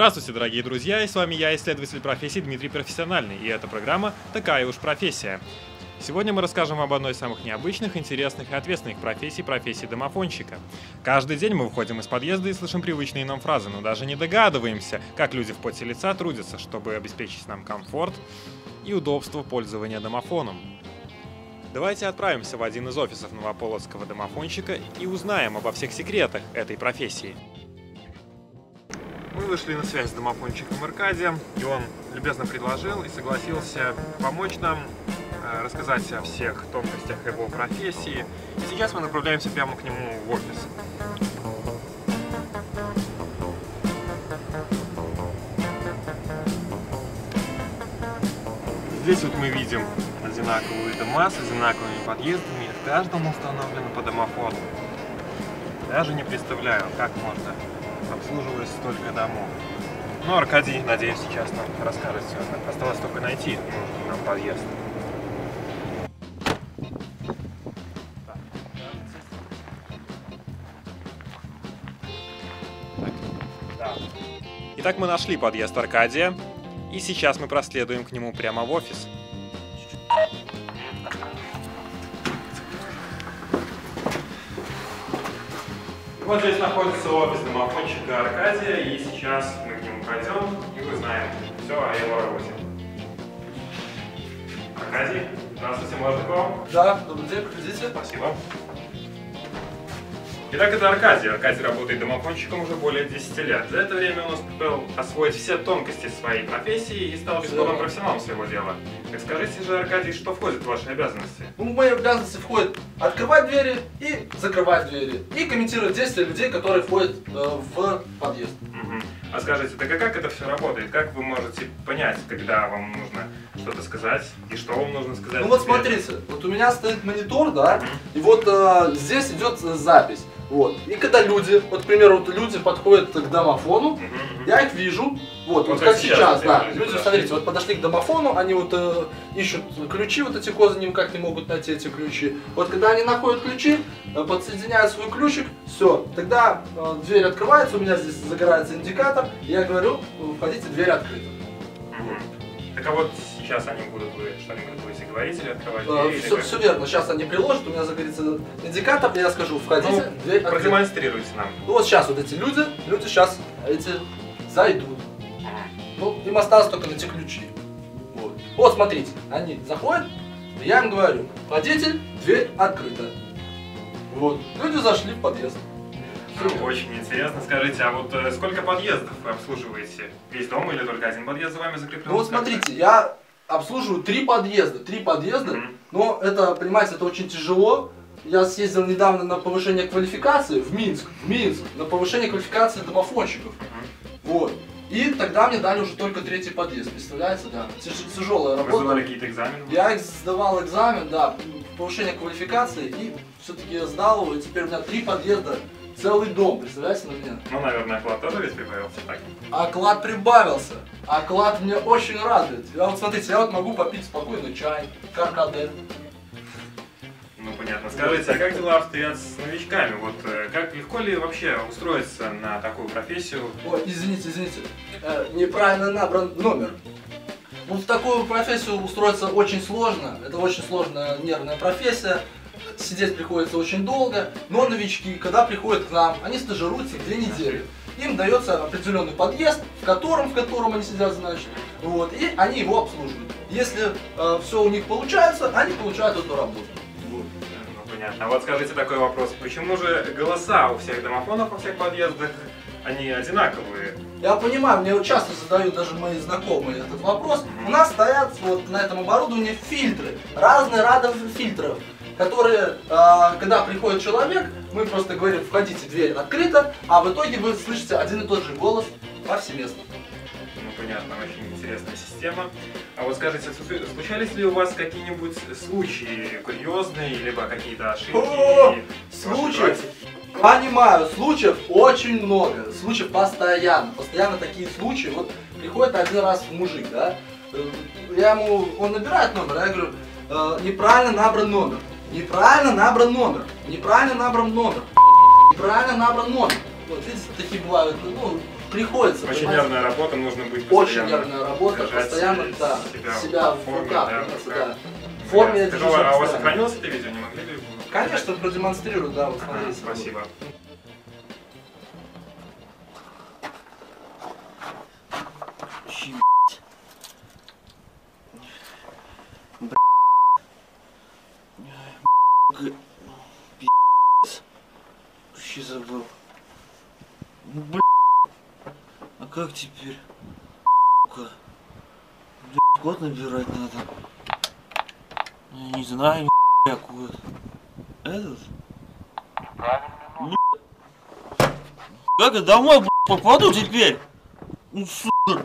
Здравствуйте, дорогие друзья, и с вами я, исследователь профессий Дмитрий Профессиональный, и эта программа «Такая уж профессия». Сегодня мы расскажем об одной из самых необычных, интересных и ответственных профессий домофонщика. Каждый день мы выходим из подъезда и слышим привычные нам фразы, но даже не догадываемся, как люди в поте лица трудятся, чтобы обеспечить нам комфорт и удобство пользования домофоном. Давайте отправимся в один из офисов новополоцкого домофонщика и узнаем обо всех секретах этой профессии. Мы вышли на связь с домофонщиком Аркадием, и он любезно предложил и согласился помочь нам рассказать о всех тонкостях его профессии. И сейчас мы направляемся прямо к нему в офис. Здесь вот мы видим одинаковые дома с одинаковыми подъездами, и в каждом установлено по домофону. Даже не представляю, как можно обслуживать столько домов. Но Аркадий, надеюсь, сейчас нам расскажет все. Осталось только найти нужный нам подъезд. Итак, мы нашли подъезд Аркадия, и сейчас мы проследуем к нему прямо в офис. Вот здесь находится офис домофонщика Аркадия, и сейчас мы к нему пройдем и узнаем все о его работе. Аркадий, здравствуйте, можно к вам? Да, добрый день, приходите. Спасибо. Итак, это Аркадий. Аркадий работает домофонщиком уже более 10 лет. За это время он успел освоить все тонкости своей профессии и стал бесспорным профессионалом своего дела. Так скажите же, Аркадий, что входит в ваши обязанности? В мои обязанности входит открывать двери и закрывать двери. И комментировать действия людей, которые входят в подъезд. А скажите, так а как это все работает? Как вы можете понять, когда вам нужно что-то сказать и что вам нужно сказать? Ну вот смотрите, вот у меня стоит монитор, да, и вот здесь идет запись. Вот. И когда люди, вот, к примеру, вот люди подходят к домофону, я их вижу, вот как сейчас, да. Люди, смотрите, вот подошли к домофону, они вот ищут ключи, вот эти козы никак не могут найти эти ключи. Вот когда они находят ключи, подсоединяют свой ключик, все, тогда дверь открывается, у меня здесь загорается индикатор, и я говорю, входите, дверь открыта. Так а вот сейчас они будут, вы что-нибудь будете говорить или открывать дверь? Все верно, сейчас они приложат, у меня загорится индикатор, и я скажу, входите, дверь открыта. Продемонстрируйте нам. Ну вот сейчас вот эти люди сейчас эти зайдут. Ну, им осталось только найти ключи. Вот смотрите, они заходят, я им говорю, входите, дверь открыта. Вот, люди зашли в подъезд. Очень интересно. Скажите, а вот сколько подъездов вы обслуживаете? Весь дом или только один подъезд за вами закреплен? Ну вот смотрите, я обслуживаю 3 подъезда, но это, понимаете, это очень тяжело. Я съездил недавно на повышение квалификации в Минск, на повышение квалификации домофонщиков. Вот. И тогда мне дали уже только 3-й подъезд, представляете, да. Тяжелая работа. Вы сдавали какие-то экзамены? Я сдавал экзамен, да, повышение квалификации, и все-таки я сдал его, и теперь у меня 3 подъезда, целый дом, представляете, на меня. Ну, наверное, оклад тоже весь прибавился, так? Оклад прибавился. Оклад меня очень радует. Я вот, смотрите, я вот могу попить спокойно чай, каркаде. Ну, понятно. Скажите, а как дела обстоят с новичками? Вот как легко ли вообще устроиться на такую профессию? Ой, извините, неправильно набран номер. Вот в такую профессию устроиться очень сложно. Это очень сложная нервная профессия. Сидеть приходится очень долго. Но новички, когда приходят к нам, они стажируются 2 недели. Им дается определенный подъезд, в котором они сидят, значит, вот, и они его обслуживают. Если все у них получается, они получают эту работу. Ну, понятно. А вот скажите такой вопрос. Почему же голоса у всех домофонов, во всех подъездах, они одинаковые? Я понимаю, мне вот часто задают даже мои знакомые этот вопрос. У нас стоят вот на этом оборудовании фильтры, разные рады фильтров, которые, когда приходит человек, мы просто говорим, входите, дверь открыта, а в итоге вы слышите один и тот же голос повсеместно. Ну, понятно, очень интересная система. А вот скажите, случались ли у вас какие-нибудь случаи курьезные, либо какие-то ошибки? Случаев? Понимаю, случаев очень много, случаев постоянно такие случаи. Вот приходит один раз мужик, да, он набирает номер, я говорю, неправильно набран номер. Вот видите, такие бывают, ну, приходится. Очень нервная работа, нужно быть очень нервная работа, постоянно себя в руках. В форме я держу. А у вас сохранилось это видео? Не могли ли? Конечно, продемонстрирую, да, вот смотрите. Спасибо. Вообще забыл. Ну а как теперь? Код набирать надо. Я не знаю, какой. Этот? Как я домой попаду теперь? Ну сука.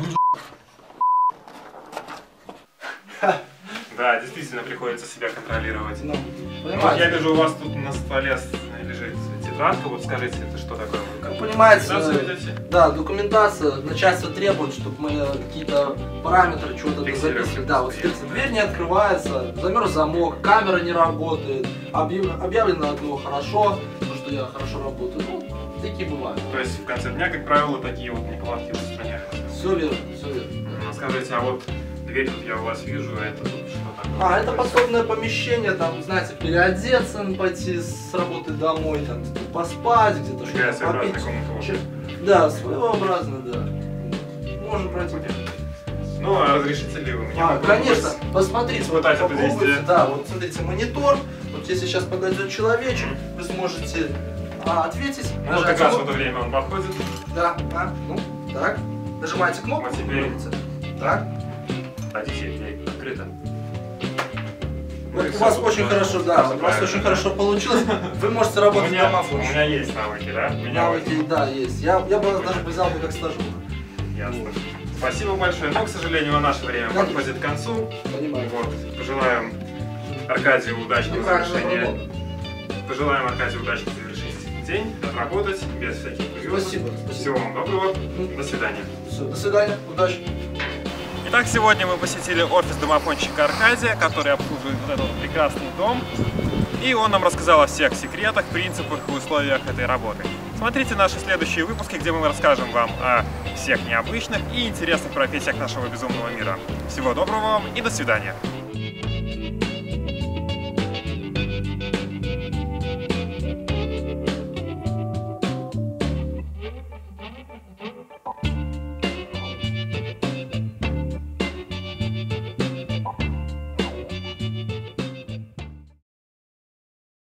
Да, действительно приходится себя контролировать. Ну, вот я вижу, у вас тут на столе лежит тетрадка. Вот скажите, это что такое? Как понимаете, да, документация, начальство требует, чтобы мы какие-то параметры чего-то записывали. Да, вот смотрите, дверь не открывается, замерз замок, камера не работает, объявлено одно хорошо, потому что я хорошо работаю. Ну, такие бывают. То есть в конце дня, как правило, такие вот неполадки устраняются. Все верно, все верно. Скажите, а вот дверь тут я у вас вижу, а это тут что такое? Это подсобное помещение, там, знаете, переодеться, пойти с работы домой, там, поспать, где-то что-то попить. Да, своеобразно, да. Можно пройти. Ну, а разрешите ли вы мне? Конечно, посмотрите, вот попробуйте, да, вот смотрите, монитор, вот если сейчас подойдет человечек, вы сможете ответить. Ну, как раз в это время он подходит. Да, ну, так, нажимаете кнопку, вот теперь. Так. Хотите, дверь открыта. Вот у вас очень хорошо, да, у вас очень хорошо получилось. Вы можете работать в домофоне. У меня есть навыки, да? Навыки, да, есть. Я бы даже взял бы как стажер. Ясно. Спасибо большое, но, к сожалению, наше время подходит к концу. Понимаю. Вот. Пожелаем Аркадию удачного завершения. Пожелаем Аркадию удачно завершить день, отработать без всяких курьезов. Спасибо. Всего вам доброго. До свидания. Все, до свидания. Удачи. Итак, сегодня мы посетили офис домофонщика Аркадия, который обслуживает вот этот прекрасный дом. И он нам рассказал о всех секретах, принципах и условиях этой работы. Смотрите наши следующие выпуски, где мы расскажем вам о всех необычных и интересных профессиях нашего безумного мира. Всего доброго вам и до свидания.